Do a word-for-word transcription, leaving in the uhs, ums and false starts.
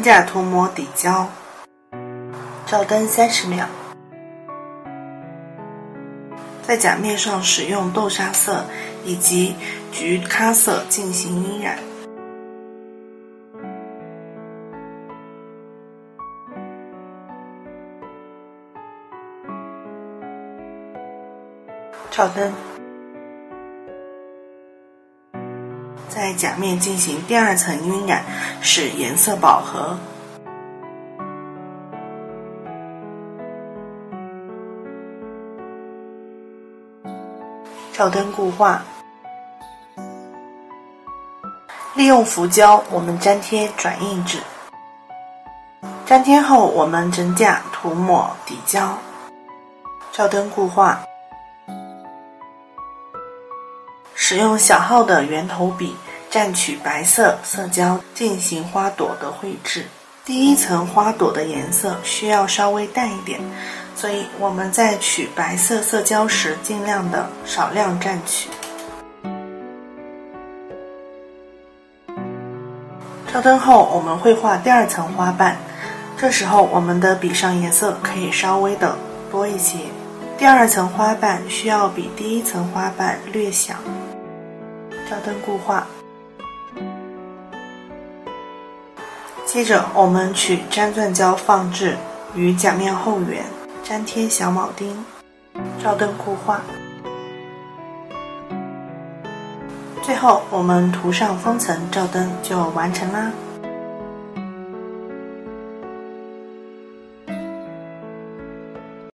架涂抹底胶，照灯三十秒。在甲面上使用豆沙色以及橘咖色进行晕染。照灯。在甲面进行第二层晕染，使颜色饱和。照灯固化。利用浮胶，我们粘贴转印纸。粘贴后，我们整甲涂抹底胶。照灯固化。使用小号的圆头笔蘸取白色色胶进行花朵的绘制。第一层花朵的颜色需要稍微淡一点，所以我们在取白色色胶时尽量的少量蘸取。照灯后，我们绘画第二层花瓣，这时候我们的笔上颜色可以稍微的多一些。第二层花瓣需要比第一层花瓣略小。照灯固化。接着我们取粘钻胶放置于甲面后缘，粘贴小铆钉，照灯固化。最后我们涂上封层照灯就完成啦。